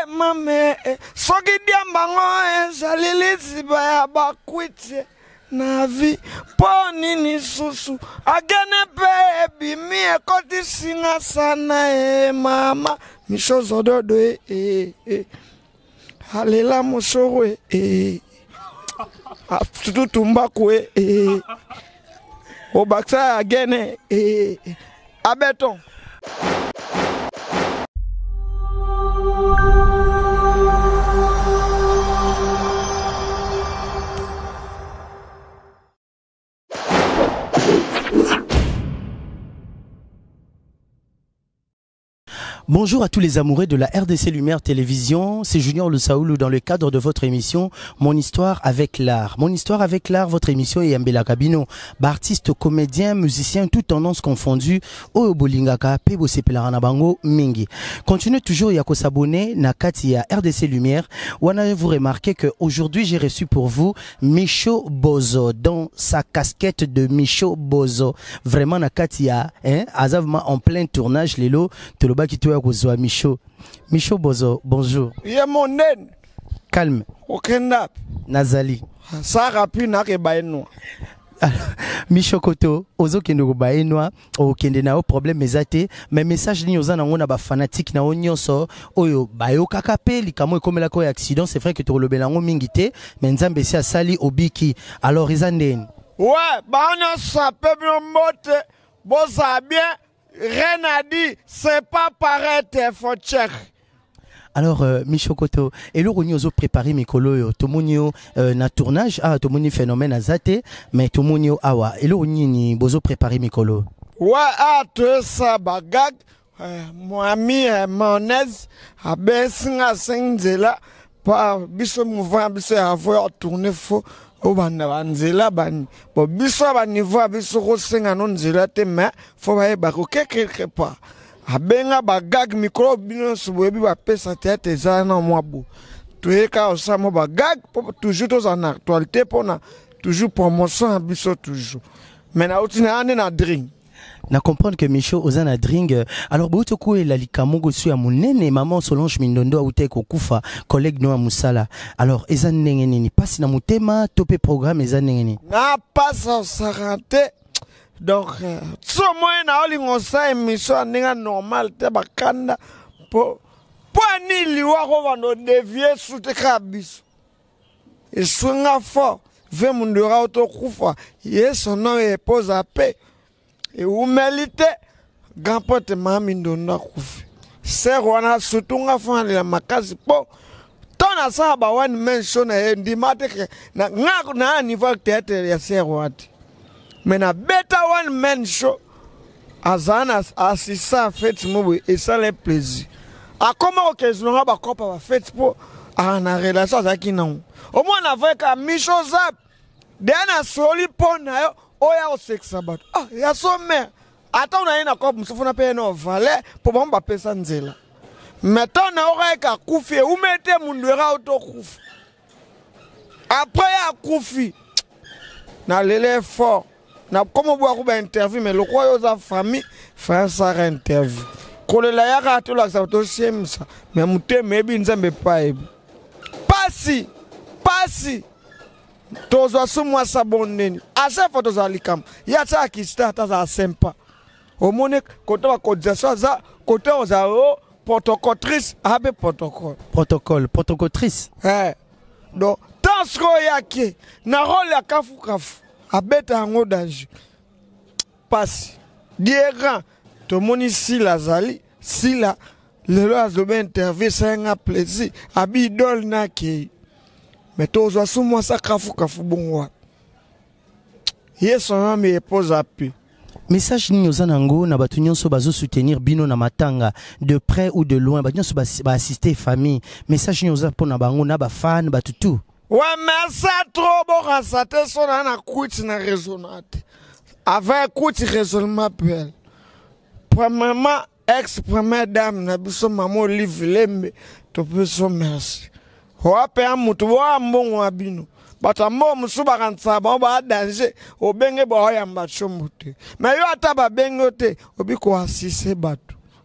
mame soki diambango jalili baya bakwiti na vi poni ni susu agene pe bimi ekoti singa sana mama mishozo dodo halela mosoro tutumba kwe obaksa agene abeton. Bonjour à tous les amoureux de la RDC Lumière Télévision, c'est Junior Le Saoulou dans le cadre de votre émission Mon Histoire avec l'Art. Mon Histoire avec l'Art, votre émission est Yambela Kabino, artiste, comédien, musicien, toutes tendances confondues, Oyo Bolingaka, Pebo Sepelarana Bango, Mingi. Continuez toujours à s'abonner, Nakati à RDC Lumière, où vous remarquez qu'aujourd'hui j'ai reçu pour vous Micho Bozo, dans sa casquette de Micho Bozo. Vraiment Nakati à, Azavma en plein tournage, Lelo, Teloba qui Micho. Micho Bozo, bonjour. Yeah, mon nen. Calme. Okenda. Nazali. Ça rapide n'a que baïno. Micho Koto, ozo kendo baïno, o kende na o problème ezate, mais message ni oza na ngona ba fanatique na onyoso, oyo bayo kakape likamo ekomela ko accident, c'est vrai que to lobelango mingité, mais nzambe si asali obiki. Alors ezandeni. Ouais, ba on sa peuple mote, boza bien. Rien à dire, c'est pas pareil, faut check. Alors, Micho Koto, et le Roni ozo préparé Mikolo, Tomonio na tournage, Tomoni phénomène azate, mais Tomonio awa, et le Roni ni bozo préparé Mikolo. Ouais, tu ça bagag, mon ami Monez, a besinga singzela, par biso mouvant, biso avoir tourné faux. Obanda nzela bani bo biso ba niveau biso ko senga non nzela te mais faut ba ba ko quelque part abenga ba gag micro bino subo bi ba pesa tete za na mwabo tueka osamo ba gag toujours tous en actualité pour na toujours promotion biso toujours mais na utina ande na drink na comprendre que Micho ozana drink alors boutoko et la likamongo su ya munene maman Solange Mindondo aute ko kufa collègue no musala alors ezanenge nini passe na mutema topé programme ezanenge na passe en santé donc so moi na olingo sa émission ninga normal te bakanda po ni liwa ko vando dévier sous te kabis et swinga fort ve mundura auto kufa yeso no e pose à paix. Et où mérite grand-pote mami ndona kufi c'est wana sutunga fana la makazi po tona saba wani mention na ndi mateke na ngako na niveau théâtre ya serwati mais na beta one man show azana assisa fête mobo et ça les plaisir a comment occasion ba kopa ba fête po na relation zaki non au moins avec Micho Zap dena soli pona yo oya o sexa bat ya sommer ata unaenda kwa msufuna pe no vale po bomba pesa nzela meto na ora ka kufi umete mundwera auto kufi après ya kufi na lele fort na comme boa ku ba interview mais le quoi yo za famille fa sa interview kolela ya ka to la sa to semsa mais muteme ebi nzambe pa ebi pasi tozo sumwa saboneni asa foto za likam ya ta kista ta za sempa omone koto ba kodza za koto za o protocotrice abe protocotrice donc tansko yake na role ya kafu abeta ngo danger passe diera to moni sila zali sila lelo azobe interview ça plaisir abi idole na ke mais tous os moi ça kafu bon yeso na me pose appui message ni ozanango na batu nyonso bazo soutenir bino na matanga de près ou de loin batu nyonso ba assister famille message ni oza pona bango na ba fan batutu ouais mais ça trop bon ça te sona na kuiti na raisonnate avec kuiti raisonnement pel premièrement ex première dame na biso maman Olive Lembe to peso merci wape amutu wa mbongo abino bata mo musuba kansa ba danger obenge ba ya mbachomute mais yo ata ba bengote obiko assise batu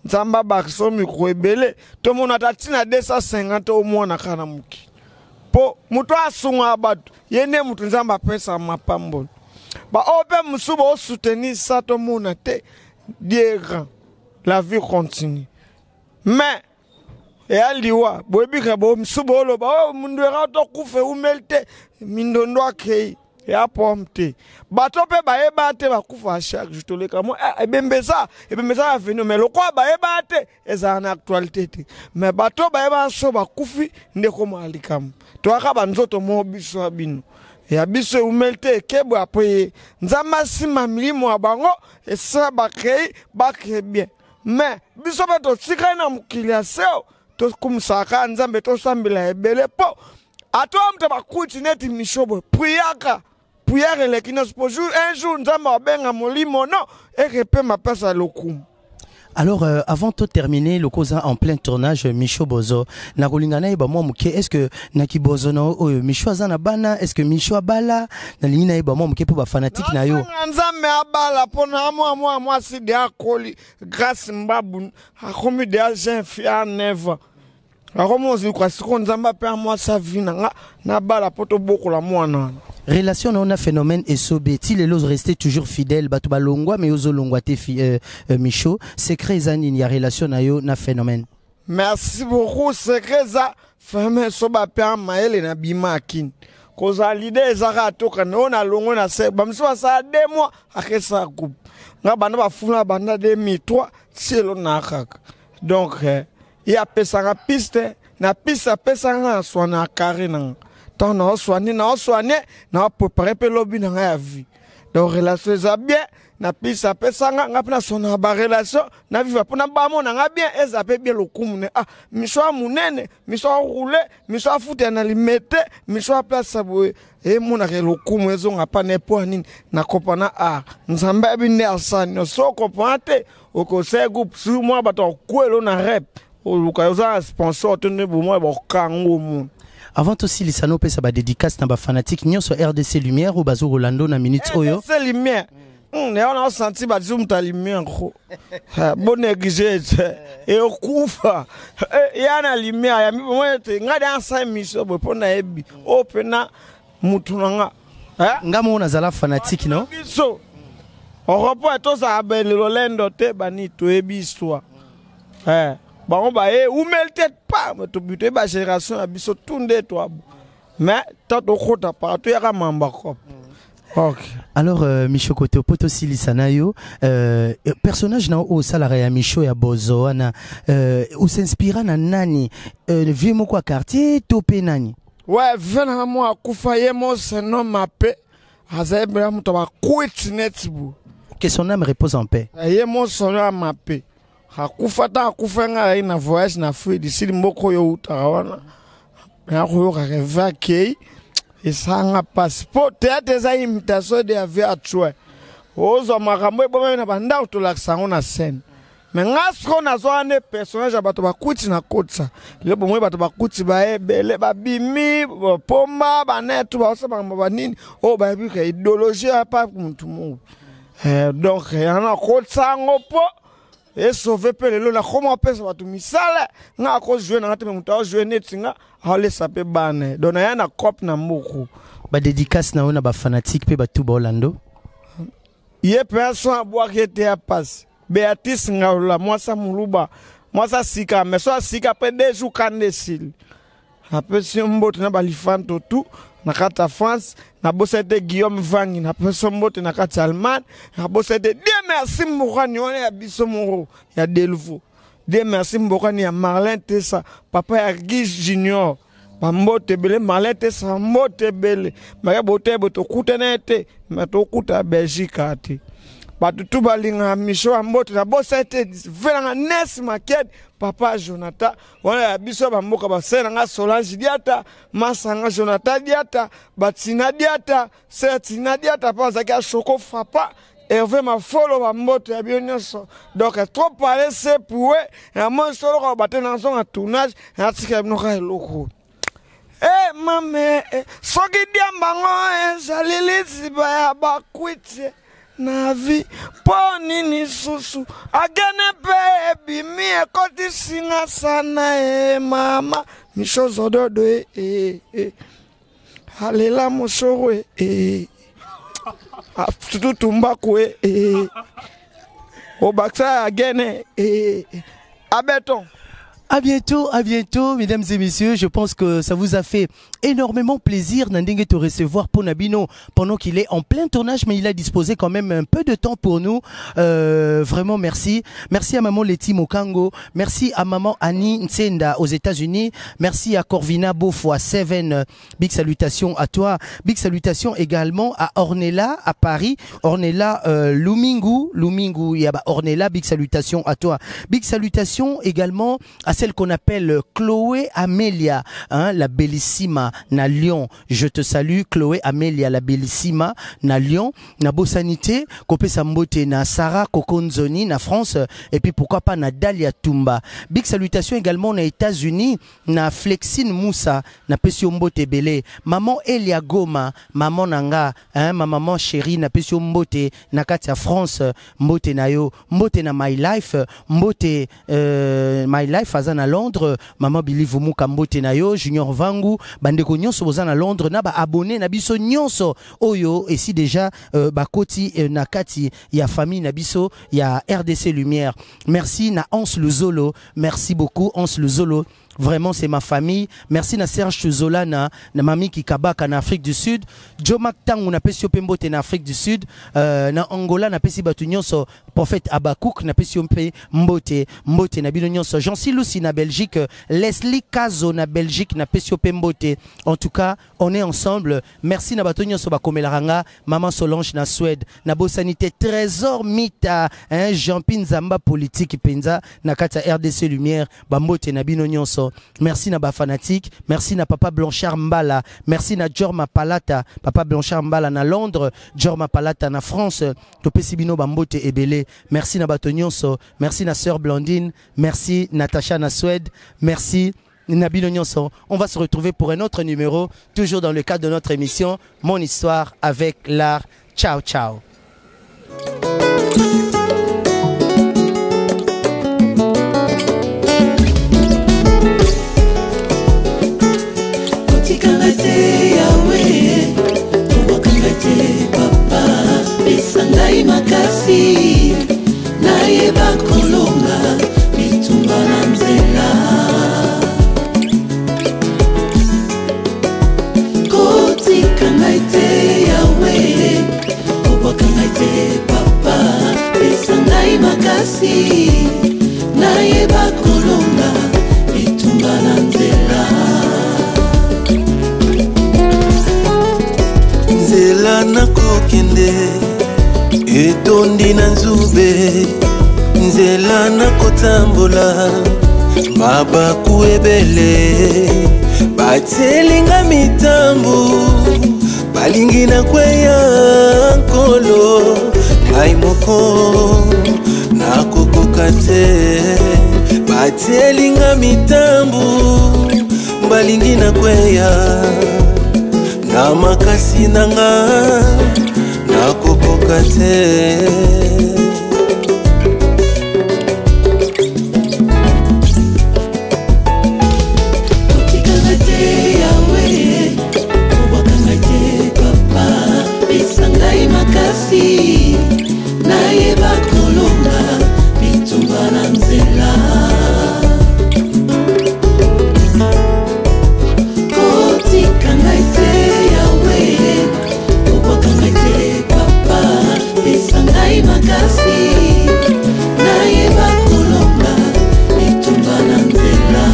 nzamba bakso micro ebele to mona tatina 250 au mwana kana muki po mutu asunga batu yene mutu nzamba pesa mapambo ba ope musubo o soutenir ça to mona te diera la vie continue mais et aliwa bobi ka bo musubo lo ba mundu era to kufe umelte mindondo akei ya pomte batope ba ebate ba kufa chaque jour to le kamo ebembeza venu mais lokwa ba ebate eza na actualité te mais bato ba eba so ba kufi ndeko malikam to akaba nzoto mo biso abino ya biso umelte kebo apoye nzama sima milimo abango esa ba krei ba bien mais biso bato tsika na mukilia seo to kumsaka nzambe to sambila ebele po ato amte bakuti neti mishobo priaka prière le kinos pour jour un jour nzamba benga molimo no ekepe mapesa lokumu. Alors, avant de terminer, le cause en plein tournage, Micho Bozo, na rolingana iba mwa muke, est-ce que Naki Bozo na Micho azana bana, est-ce que Micho abala, na lingina iba mwa muke pour ba fanatique na yo? Nzambe abala, pona moi si de akoli, grâce mbabu, akomi de agent fia neva. Akomo zi kwa siko nzamba pe moi sa vie na bala poto boko la mwana. Relation na on phénomène et sobeti les los rester toujours fidèles batu balongwa mais ozo longwa te Micho secret zani il y a relation na yo na phénomène. Merci beaucoup secret za femme soba pe maele na bima akin koza l'idée ezaka toka na ona longo na se bamso sa 2 mois akesa coupe nga bana ba funa banda 2003 selo na kaka donc il y a pesanga piste na piste pesanga so na carré na tant na soigné na préparer pe lobby na ya vie donc relation ça bien na pisa pesanga ngapna sona ba relation na vivre pour na ba mona nga bien ezape bien lokumu ne miso munene miso roule miso futa na limete miso place boye e mona ke lokumu ezo ngapa ne po nini na kopana nzamba bine asani so kopante okosego su moi bato kwelo na rep o lukayoza sponsor tene bo moi ba kango mu. Avant aussi les sanope ça ba dédicace na ba fanatique nyonso RDC Lumière ou bazo Rolando na minute oyo RDC Lumière on a senti ba zoom ta lumière ko bon négligence et okufa ya na lumière ya mi moi te ngada ensa miso bo pona ebi opena mutu nga ngamo na zala fanatique no so on reprend tout ça ben le Rolando te bani to ebi histoire bon bah ou melte pas to buter ba génération abiso tunde toi mais tant au kota partout ya mamba ko. OK. Alors Micho kote poto silisana yo personnage na o salarié ya Micho ya Bozo ana ou s'inspira na nani vieux moko quartier topé nani ouais vena moi kufa yemo se nom mape azebra muto ba quit netbu que son âme repose en paix yemo son nom mape hakufata akufanga ina voyage na fui d'ici mboko yo utawana ya ko reva kei isanga passeport tete za imitation de avion atwa ozo makambo ebomo na banda utolaksango na scène mais ngasko na zo ane personnage bato bakuti na kotsa le bomwe bato bakuti ba ebele babimi pomba banetu ba osaba ba nini o ba bi ka idéologie pa muntu mu donc yana kotsa ngopo et sauver pelelo na comment pesa watu misala nga ko jouer na ngate muta jouer netinga hale sape bane dona yana cop na moko ba dédicace na ona ba fanatique pe ba tout Orlando ye personne a boire qui était à passe Béatrice ngaula moi ça muluba moi ça sika mais ça sika après 2 jours kandesil après si mbote na balifanto tout na kata France na bosete Guillaume Vangi na peso mbote na kata Allemagne na bosete Dieu merci mbokani on ya biso moro ya Delvaux Dieu merci mbokani ya Marlin Tessa papa ya Guy Junior mbote bele Marlin Tessa mbote bele maka bote boto kutenete mato kuta Belgique ati batutu balinga Micho mbote na bosete velanga Nes Maked papa Jonathan wana ya biso bamboka basena nga Solange Diata masanga Jonathan Diata batina Diata setina Diata panza ka choko fapa Hervé Mafolo bambote ya bionyoso donc trop parler c'est pour et moi solo ko batena son en tournage na tika mnoka eloko mame soki diambango jalili ziba ya bakwiti na vie poni ni susu agene baby mi ekoti singa sana mama mishozo dodo halela moshowe tutumba kwe obaksa agene abeton. À bientôt, mesdames et messieurs. Je pense que ça vous a fait énormément plaisir Nandenge te recevoir pour Nabino pendant qu'il est en plein tournage, mais il a disposé quand même un peu de temps pour nous. Vraiment merci. Merci à maman Letty Mokango. Merci à maman Annie Nsenda aux États-Unis. Merci à Corvina Beaufoy Seven. Big salutations à toi. Big salutations également à Ornella à Paris. Ornella Lumingu, Yaba Ornella. Big salutations à toi. Big salutations également à celle qu'on appelle Chloé Amélia, hein, la bellissima na Lyon. Je te salue Chloé Amélia, la bellissima na Lyon. Na Bossanité, Kopé Sambote na Sarah Kokonzoni na France, et puis pourquoi pas na Dalia Tumba. Big salutations également aux États-Unis, na Flexine Moussa, na Pesio Mbote Belé, maman Elia Goma, maman Nanga, hein, ma maman chérie na Pesio Mbote, na Katia France, Mbote na yo, Mbote na My Life, Mbote My Life à Londres, maman Billy Vumu Kambote na yo, Junior Vangu, bandeko nyonso boza na Londres, na ba abonné na biso nyonso oyo, et si déjà bakoti na kati ya famille na biso ya RDC Lumière. Merci na Hans Luzolo, merci beaucoup Hans Luzolo. Vraiment, c'est ma famille. Merci na Serge Tuzola na Mami Kikabaka na Afrique du Sud. Joe Mactang na Pesio Pembote na Afrique du Sud. Na Angola na Pesi Batunyonso Prophète Abakouk na Pesio Mbote na Binonyonso. Jean-Cy Lucy na Belgique. Leslie Kazo na Belgique na Pesio Pembote. En tout cas, on est ensemble. Merci na Batunyonso Bakomelaranga. Maman Solange na Suède. Na Bossanité Trésor Mita. Jean-Pin Zamba Politique Penza na Kata RDC Lumière. Bambote na Binonyonso. Merci na ba fanatique, merci na Papa Blanchard Mbala, merci na Jorma Palata, Papa Blanchard Mbala na Londres, Jorma Palata na France, Topesibino Bambote Ebele, merci na Batonyonso, merci na Sœur Blandine, merci Natacha na Suède, merci Nabino Nyonso. On va se retrouver pour un autre numéro, toujours dans le cadre de notre émission Mon Histoire avec l'art. Ciao, ciao. Makasi na yeba kolonga bitumba na nzela kotika ngaite yawe obaka ngaite papa pesa ngai makasi na yeba kolonga bitumba na nzela nzela nakokende etondi na nzube nzela na kotambola mabaku ebele batielinga mitambu balingi na kweya nkolo ngai moko nakokoka te batielinga mitambu balingi na kweya na makasi nanga nakokoka te kotikanga te yawe obwakanga te papa pesa ngai makasi nayeba kolonga bitumba na nzela kotikanga te yawe obwakanga te Sangai makasi na yeba kolonga bitumba na nzela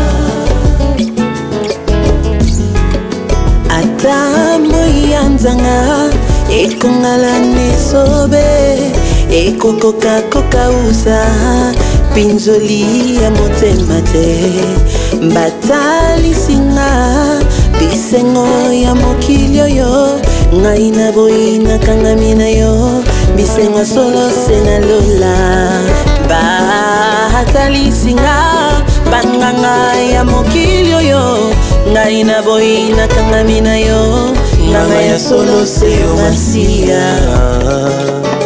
ata moi anzanga ekongala nesobe ekokoka kokausa pinzoli ya motema te batalisinga bisengo ya mokili oyo ngai na boina kangami na yo bisengo solo sena lola batalisinga banganga ya mokili oyo ngai na boina kangami na yo nganga ya solo se yo masia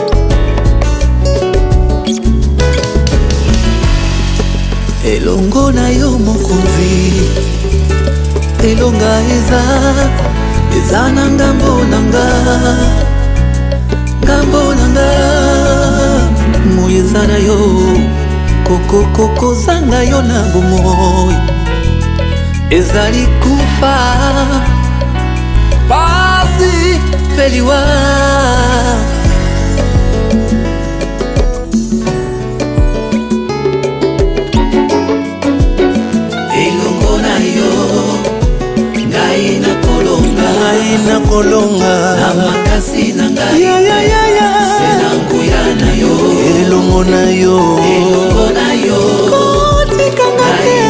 elongo na yo mokonzi elonga eza na ngambo nanga moyo eza na yo kokokoko zanga yo na bomoi ezali kufa pasi peliwa elongo na yo ngai na kolonga na makasi na ngai sena nkuya na yo elongo na yo kotikanga te